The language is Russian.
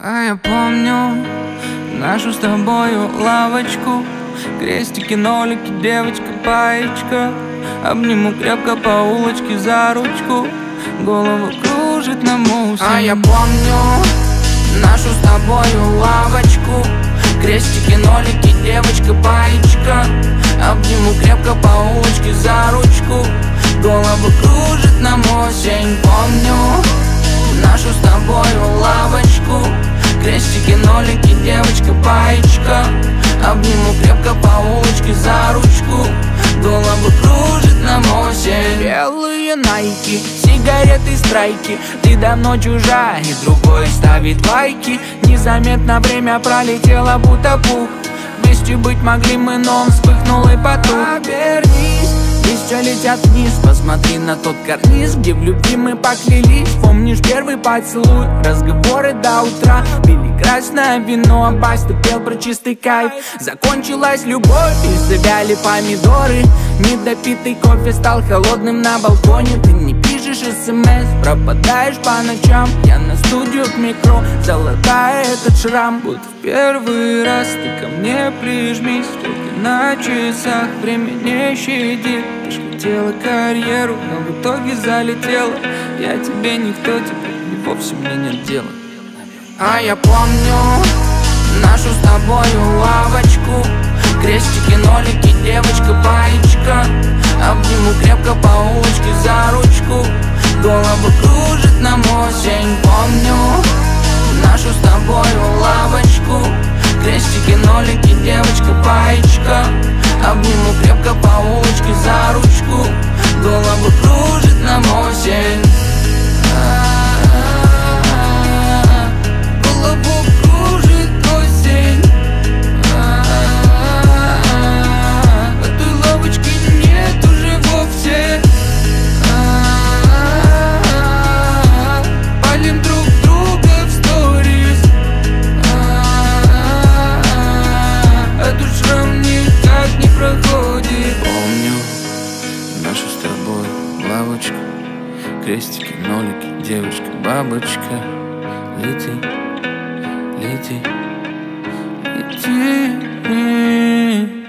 А я помню нашу с тобою лавочку, крестики, нолики, девочка, паечка. Обниму крепко по улочке за ручку, голову кружит на мусе. А я помню нашу с тобою лавочку, крестики, нолики, девочка, паечка. Обниму крепко по улочке за ручку, голову кружит на осень. Помню нашу с тобою лавочку, крестики, нолики, девочка, паечка. Обниму крепко по улочке за ручку, голову кружит на осень. Белые найки, сигареты, страйки. Ты давно чужая, и другой ставит лайки. Незаметно время пролетело, будто пух. Вместе быть могли мы, но он вспыхнул и потух. Обернись, листья летят вниз. Посмотри на тот карниз, где в любви мы поклялись. Помнишь первый поцелуй, разговоры до утра. Пили красное вино, Баста пел про чистый кайф. Закончилась любовь и завяли помидоры. Недопитый кофе стал холодным на балконе. Ты не пишешь смс, пропадаешь по ночам. Я на студию к микро, золотая этот шрам. Будь в первый раз, ты ко мне прижмись. Стрелки на часах, время не щадит. Ты ж хотела карьеру, но в итоге залетела. Я тебе никто, теперь и вовсе мне нет дела. А я помню нашу с тобою лавочку, крестики, нолики, девочка, паечка. Обниму крепко по улочке за ручку, голову кружит на осень. Помню нашу с тобою лавочку, крестики, нолики, девочка, паечка. Обниму крепко по улочке за ручку, голову кружит на осень. Голову кружит осень. Этой лавочки нет уже вовсе. Палим друг друга в сторис. Этот шрам никак не проходит. Помню нашу с тобой лавочку, крестики, нолики, девочка, бабочка. Лети, лети, лети.